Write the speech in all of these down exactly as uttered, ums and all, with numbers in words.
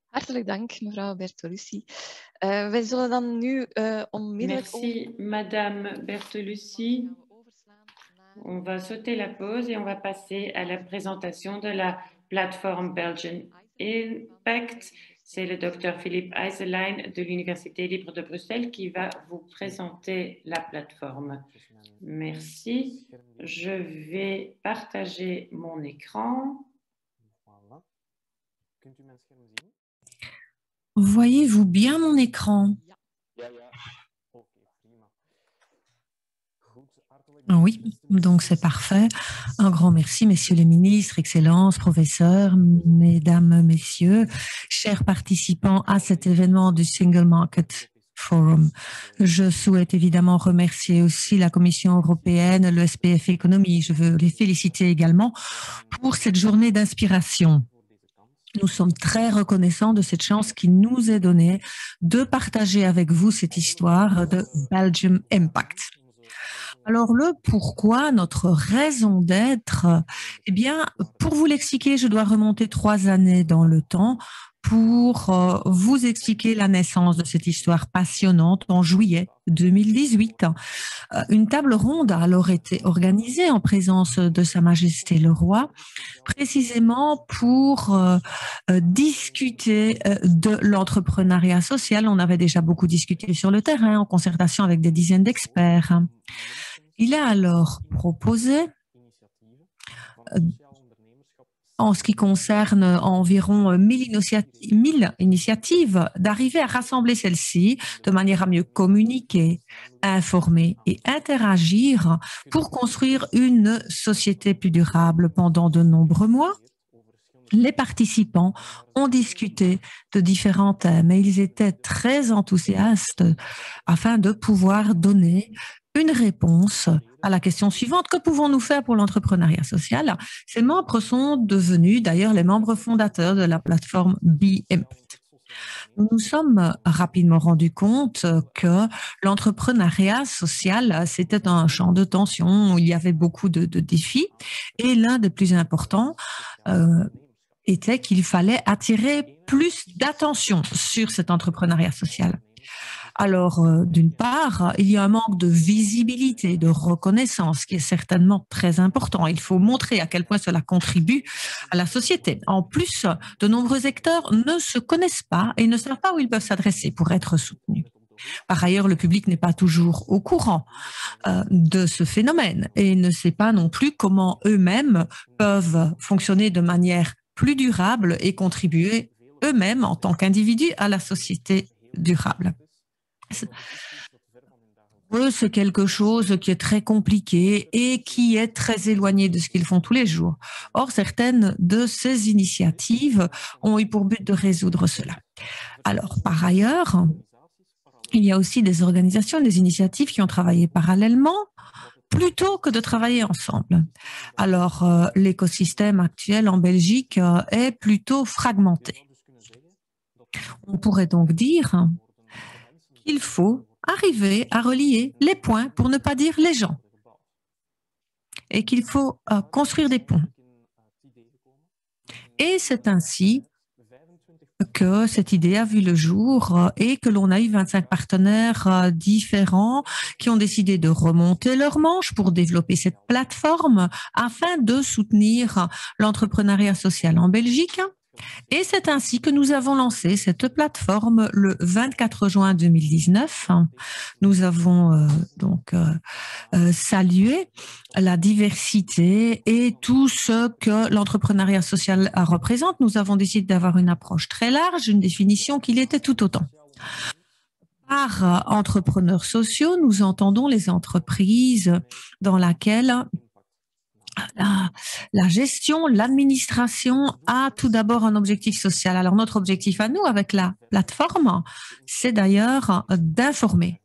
Hartelijk dank, mevrouw Bertolucci. Uh, wij zullen dan nu uh, onmiddellijk Merci, Madame Bertolucci. On va sauter la pause et on va passer à la présentation de la plateforme Belgian Impact. C'est le docteur Philippe Eiselein de l'Université libre de Bruxelles qui va vous présenter la plateforme. Merci. Je vais partager mon écran. Voyez-vous bien mon écran? Oui, donc c'est parfait. Un grand merci, messieurs les ministres, excellences, professeurs, mesdames, messieurs, chers participants à cet événement du Single Market Forum. Je souhaite évidemment remercier aussi la Commission européenne, le S P F Économie. Je veux les féliciter également pour cette journée d'inspiration. Nous sommes très reconnaissants de cette chance qui nous est donnée de partager avec vous cette histoire de Belgium Impact. Alors le pourquoi, notre raison d'être, eh bien, pour vous l'expliquer, je dois remonter trois années dans le temps pour euh, vous expliquer la naissance de cette histoire passionnante en juillet deux mille dix-huit. Euh, une table ronde a alors été organisée en présence de Sa Majesté le Roi, précisément pour euh, euh, discuter euh, de l'entrepreneuriat social. On avait déjà beaucoup discuté sur le terrain en concertation avec des dizaines d'experts. Il a alors proposé, euh, en ce qui concerne environ mille, initia mille initiatives, d'arriver à rassembler celles-ci de manière à mieux communiquer, informer et interagir pour construire une société plus durable. Pendant de nombreux mois, les participants ont discuté de différents thèmes et ils étaient très enthousiastes afin de pouvoir donner une réponse à la question suivante: que pouvons-nous faire pour l'entrepreneuriat social? Ces membres sont devenus d'ailleurs les membres fondateurs de la plateforme Be Impact. Nous nous sommes rapidement rendus compte que l'entrepreneuriat social, c'était un champ de tension où il y avait beaucoup de, de défis, et l'un des plus importants euh, était qu'il fallait attirer plus d'attention sur cet entrepreneuriat social. Alors, euh, d'une part, il y a un manque de visibilité, de reconnaissance qui est certainement très important. Il faut montrer à quel point cela contribue à la société. En plus, de nombreux acteurs ne se connaissent pas et ne savent pas où ils peuvent s'adresser pour être soutenus. Par ailleurs, le public n'est pas toujours au courant euh, de ce phénomène et ne sait pas non plus comment eux-mêmes peuvent fonctionner de manière plus durable et contribuer eux-mêmes en tant qu'individus à la société durable. C'est quelque chose qui est très compliqué et qui est très éloigné de ce qu'ils font tous les jours. Or, certaines de ces initiatives ont eu pour but de résoudre cela. Alors, par ailleurs, il y a aussi des organisations, des initiatives qui ont travaillé parallèlement plutôt que de travailler ensemble. Alors, euh, l'écosystème actuel en Belgique euh, est plutôt fragmenté. On pourrait donc dire qu'il faut arriver à relier les points, pour ne pas dire les gens, et qu'il faut euh, construire des ponts. Et c'est ainsi que cette idée a vu le jour euh, et que l'on a eu vingt-cinq partenaires euh, différents qui ont décidé de remonter leurs manches pour développer cette plateforme afin de soutenir l'entrepreneuriat social en Belgique. Et c'est ainsi que nous avons lancé cette plateforme le vingt-quatre juin deux mille dix-neuf. Nous avons euh, donc euh, euh, salué la diversité et tout ce que l'entrepreneuriat social représente. Nous avons décidé d'avoir une approche très large, une définition qui l'était tout autant. Par entrepreneurs sociaux, nous entendons les entreprises dans lesquelles La, la gestion, l'administration a tout d'abord un objectif social. Alors notre objectif à nous avec la plateforme, c'est d'ailleurs d'informer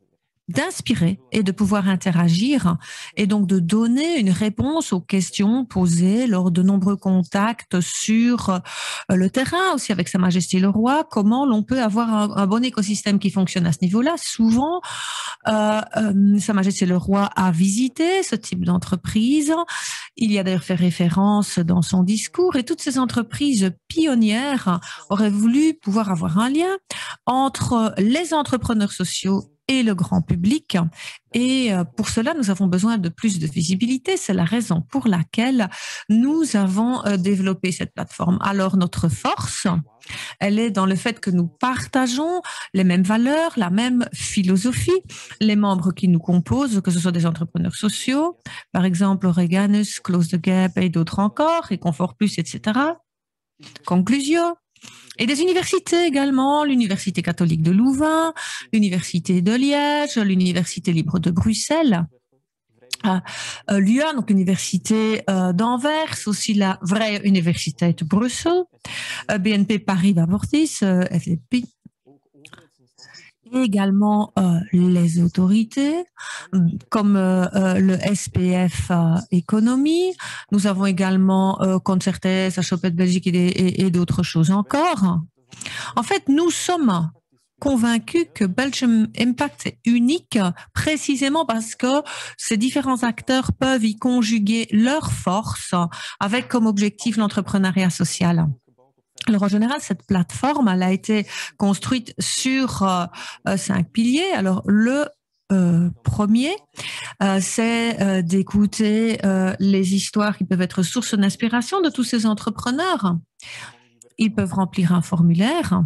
d'inspirer et de pouvoir interagir et donc de donner une réponse aux questions posées lors de nombreux contacts sur le terrain, aussi avec Sa Majesté le Roi, comment l'on peut avoir un, un bon écosystème qui fonctionne à ce niveau-là. Souvent, euh, euh, Sa Majesté le Roi a visité ce type d'entreprise. Il y a d'ailleurs fait référence dans son discours et toutes ces entreprises pionnières auraient voulu pouvoir avoir un lien entre les entrepreneurs sociaux et le grand public. Et pour cela, nous avons besoin de plus de visibilité. C'est la raison pour laquelle nous avons développé cette plateforme. Alors, notre force, elle est dans le fait que nous partageons les mêmes valeurs, la même philosophie. Les membres qui nous composent, que ce soit des entrepreneurs sociaux, par exemple Oreganus, Close the Gap et d'autres encore, et Confort Plus, et cetera. Conclusio. Et des universités également, l'Université catholique de Louvain, l'Université de Liège, l'Université libre de Bruxelles, euh, euh, l'U A, donc l'Université euh, d'Anvers, aussi la Vrije Universiteit Bruxelles, euh, B N P Paribas Fortis, euh, F L P, et également euh, les autorités comme euh, euh, le S P F euh, Économie. Nous avons également euh, Concertes, H O P de Belgique et, et, et d'autres choses encore. En fait, nous sommes convaincus que Belgium Impact est unique précisément parce que ces différents acteurs peuvent y conjuguer leurs forces avec comme objectif l'entrepreneuriat social. Alors, en général, cette plateforme, elle a été construite sur euh, cinq piliers. Alors, le euh, premier, euh, c'est euh, d'écouter euh, les histoires qui peuvent être source d'inspiration de tous ces entrepreneurs. Ils peuvent remplir un formulaire.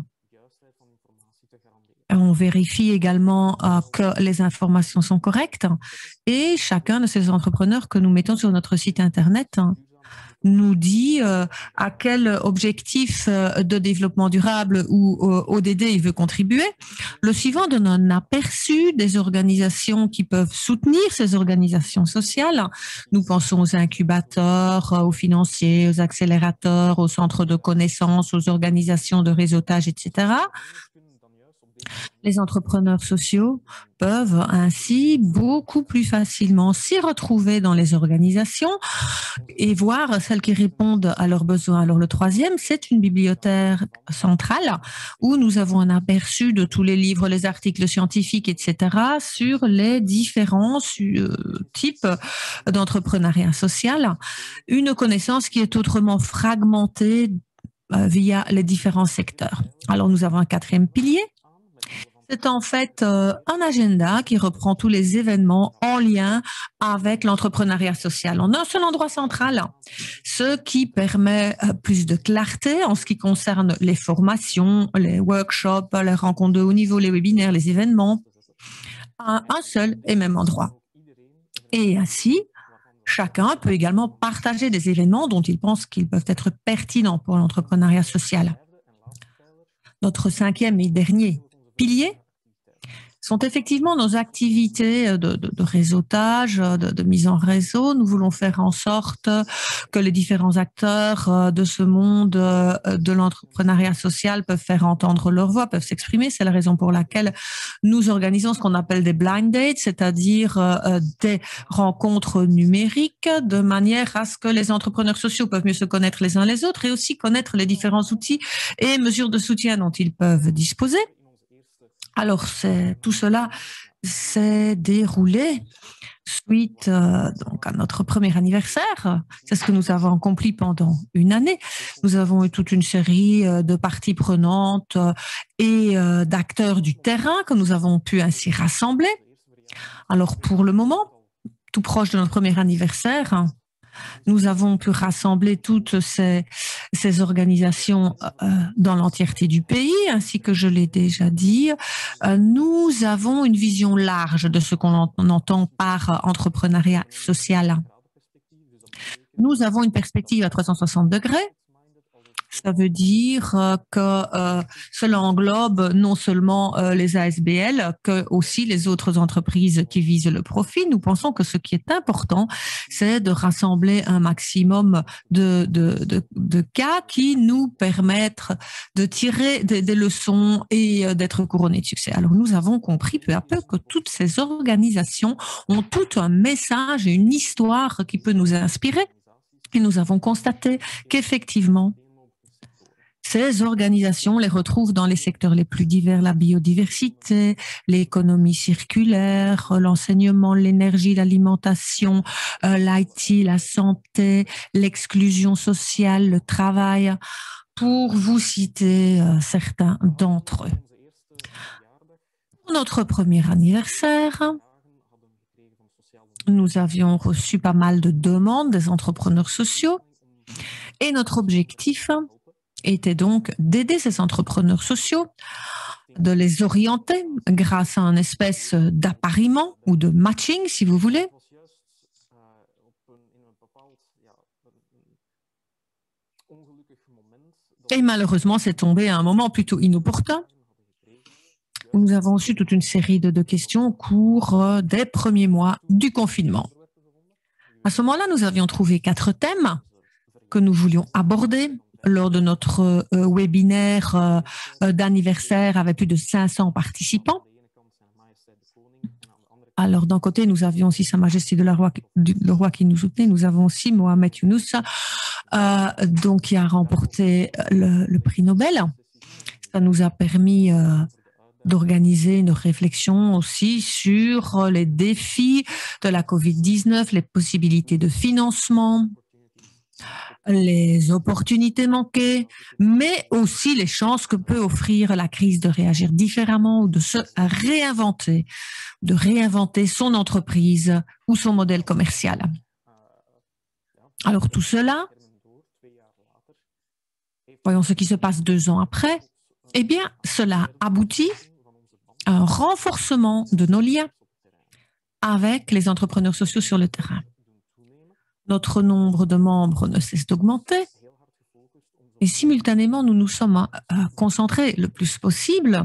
On vérifie également euh, que les informations sont correctes. Et chacun de ces entrepreneurs que nous mettons sur notre site Internet nous dit euh, à quel objectif euh, de développement durable ou euh, O D D il veut contribuer. Le suivant donne un aperçu des organisations qui peuvent soutenir ces organisations sociales. Nous pensons aux incubateurs, aux financiers, aux accélérateurs, aux centres de connaissances, aux organisations de réseautage, et cetera. Les entrepreneurs sociaux peuvent ainsi beaucoup plus facilement s'y retrouver dans les organisations et voir celles qui répondent à leurs besoins. Alors le troisième, c'est une bibliothèque centrale où nous avons un aperçu de tous les livres, les articles scientifiques, et cetera sur les différents euh, types d'entrepreneuriat social. Une connaissance qui est autrement fragmentée euh, via les différents secteurs. Alors nous avons un quatrième pilier. C'est en fait euh, un agenda qui reprend tous les événements en lien avec l'entrepreneuriat social en un seul endroit central, ce qui permet euh, plus de clarté en ce qui concerne les formations, les workshops, les rencontres de haut niveau, les webinaires, les événements, à un seul et même endroit. Et ainsi, chacun peut également partager des événements dont il pense qu'ils peuvent être pertinents pour l'entrepreneuriat social. Notre cinquième et dernier piliers sont effectivement nos activités de, de, de réseautage, de, de mise en réseau. Nous voulons faire en sorte que les différents acteurs de ce monde de l'entrepreneuriat social peuvent faire entendre leur voix, peuvent s'exprimer. C'est la raison pour laquelle nous organisons ce qu'on appelle des blind dates, c'est-à-dire des rencontres numériques, de manière à ce que les entrepreneurs sociaux peuvent mieux se connaître les uns les autres et aussi connaître les différents outils et mesures de soutien dont ils peuvent disposer. Alors, tout cela s'est déroulé suite euh, donc à notre premier anniversaire. C'est ce que nous avons accompli pendant une année. Nous avons eu toute une série euh, de parties prenantes euh, et euh, d'acteurs du terrain que nous avons pu ainsi rassembler. Alors, pour le moment, tout proche de notre premier anniversaire, nous avons pu rassembler toutes ces, ces organisations euh, dans l'entièreté du pays, ainsi que je l'ai déjà dit. Euh, nous avons une vision large de ce qu'on entend par entrepreneuriat social. Nous avons une perspective à trois cent soixante degrés Ça veut dire euh, que euh, cela englobe non seulement euh, les A S B L, que aussi les autres entreprises qui visent le profit. Nous pensons que ce qui est important, c'est de rassembler un maximum de, de, de, de cas qui nous permettent de tirer des, des leçons et euh, d'être couronnés de succès. Alors nous avons compris peu à peu que toutes ces organisations ont tout un message et une histoire qui peut nous inspirer. Et nous avons constaté qu'effectivement, ces organisations les retrouvent dans les secteurs les plus divers, la biodiversité, l'économie circulaire, l'enseignement, l'énergie, l'alimentation, euh, l'I T, la santé, l'exclusion sociale, le travail, pour vous citer euh, certains d'entre eux. Pour notre premier anniversaire, nous avions reçu pas mal de demandes des entrepreneurs sociaux et notre objectif était donc d'aider ces entrepreneurs sociaux, de les orienter grâce à une espèce d'appariement ou de matching, si vous voulez. Et malheureusement, c'est tombé à un moment plutôt inopportun. Nous avons reçu toute une série de, de questions au cours des premiers mois du confinement. À ce moment-là, nous avions trouvé quatre thèmes que nous voulions aborder lors de notre euh, webinaire euh, d'anniversaire avec plus de cinq cents participants. Alors, d'un côté, nous avions aussi Sa Majesté de la Roi, du, le roi qui nous soutenait. Nous avons aussi Mohamed Younous, euh, donc, qui a remporté le, le prix Nobel. Ça nous a permis euh, d'organiser une réflexion aussi sur les défis de la COVID dix-neuf, les possibilités de financement, les opportunités manquées, mais aussi les chances que peut offrir la crise de réagir différemment ou de se réinventer, de réinventer son entreprise ou son modèle commercial. Alors tout cela, voyons ce qui se passe deux ans après, eh bien cela aboutit à un renforcement de nos liens avec les entrepreneurs sociaux sur le terrain. Notre nombre de membres ne cesse d'augmenter et simultanément, nous nous sommes concentrés le plus possible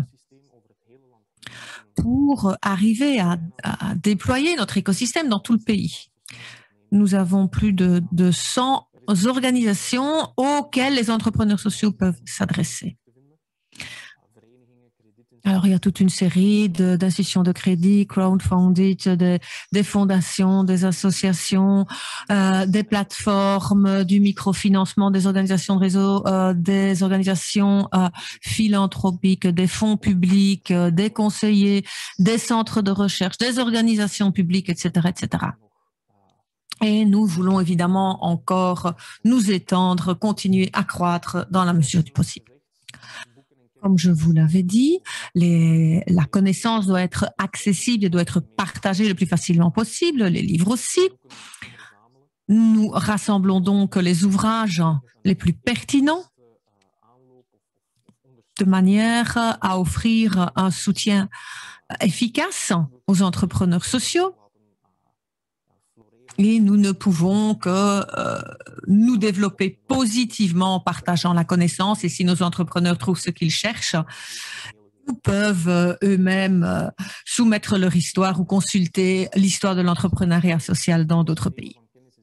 pour arriver à, à déployer notre écosystème dans tout le pays. Nous avons plus de, de cent organisations auxquelles les entrepreneurs sociaux peuvent s'adresser. Alors, il y a toute une série d'institutions de, de crédit, crowdfunding, de, des fondations, des associations, euh, des plateformes, du microfinancement, des organisations de réseau, euh, des organisations euh, philanthropiques, des fonds publics, euh, des conseillers, des centres de recherche, des organisations publiques, et cetera, et cetera. Et nous voulons évidemment encore nous étendre, continuer à croître dans la mesure du possible. Comme je vous l'avais dit, les, la connaissance doit être accessible et doit être partagée le plus facilement possible, les livres aussi. Nous rassemblons donc les ouvrages les plus pertinents de manière à offrir un soutien efficace aux entrepreneurs sociaux. Et nous ne pouvons que euh, nous développer positivement en partageant la connaissance. Et si nos entrepreneurs trouvent ce qu'ils cherchent, ils peuvent euh, eux-mêmes euh, soumettre leur histoire ou consulter l'histoire de l'entrepreneuriat social dans d'autres pays.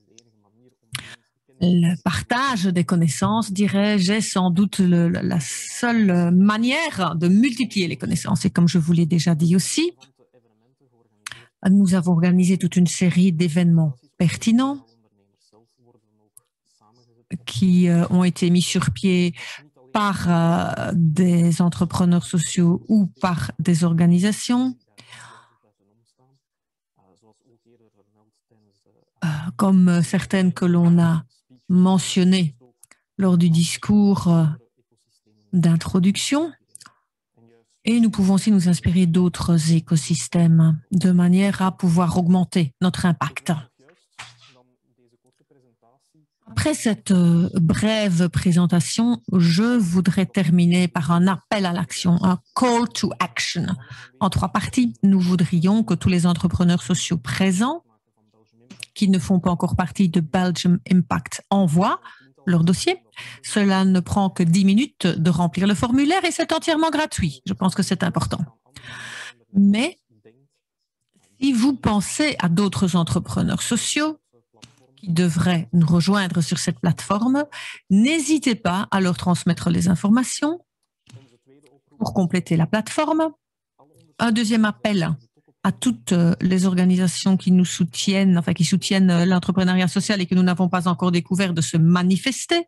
Le partage des connaissances, dirais-je, est sans doute le, la seule manière de multiplier les connaissances. Et comme je vous l'ai déjà dit aussi, nous avons organisé toute une série d'événements pertinents qui euh, ont été mis sur pied par euh, des entrepreneurs sociaux ou par des organisations, euh, comme certaines que l'on a mentionnées lors du discours euh, d'introduction. Et nous pouvons aussi nous inspirer d'autres écosystèmes de manière à pouvoir augmenter notre impact. Après cette euh, brève présentation, je voudrais terminer par un appel à l'action, un call to action. En trois parties, nous voudrions que tous les entrepreneurs sociaux présents, qui ne font pas encore partie de Belgium Impact, envoient leur dossier. Cela ne prend que dix minutes de remplir le formulaire et c'est entièrement gratuit. Je pense que c'est important. Mais si vous pensez à d'autres entrepreneurs sociaux qui devraient nous rejoindre sur cette plateforme, n'hésitez pas à leur transmettre les informations pour compléter la plateforme. Un deuxième appel à toutes les organisations qui nous soutiennent, enfin qui soutiennent l'entrepreneuriat social et que nous n'avons pas encore découvert de se manifester.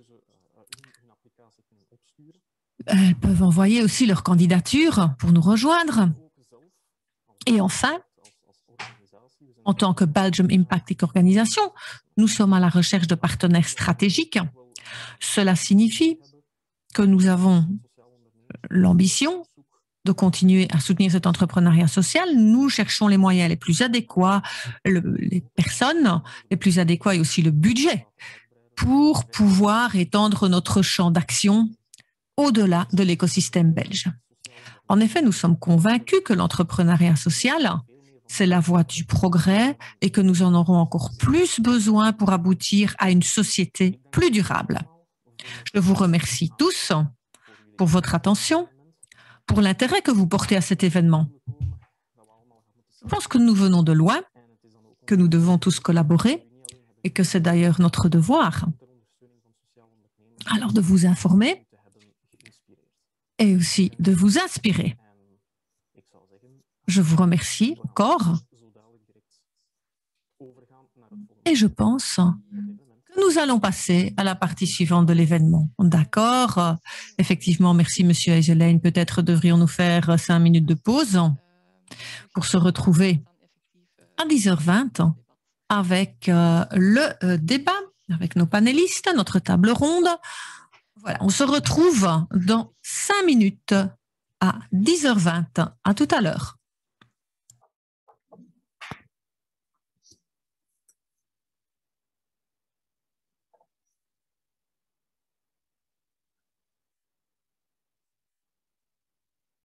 Elles peuvent envoyer aussi leur candidature pour nous rejoindre. Et enfin, en tant que Belgium Impact Organisation, nous sommes à la recherche de partenaires stratégiques. Cela signifie que nous avons l'ambition de continuer à soutenir cet entrepreneuriat social. Nous cherchons les moyens les plus adéquats, le, les personnes les plus adéquats et aussi le budget pour pouvoir étendre notre champ d'action au-delà de l'écosystème belge. En effet, nous sommes convaincus que l'entrepreneuriat social, c'est la voie du progrès et que nous en aurons encore plus besoin pour aboutir à une société plus durable. Je vous remercie tous pour votre attention, pour l'intérêt que vous portez à cet événement. Je pense que nous venons de loin, que nous devons tous collaborer et que c'est d'ailleurs notre devoir. Alors de vous informer et aussi de vous inspirer. Je vous remercie encore et je pense que nous allons passer à la partie suivante de l'événement. D'accord. Effectivement, merci Monsieur Eijelain. Peut-être devrions-nous faire cinq minutes de pause pour se retrouver à dix heures vingt avec euh, le euh, débat, avec nos panélistes, notre table ronde. Voilà, on se retrouve dans cinq minutes à dix heures vingt. À tout à l'heure.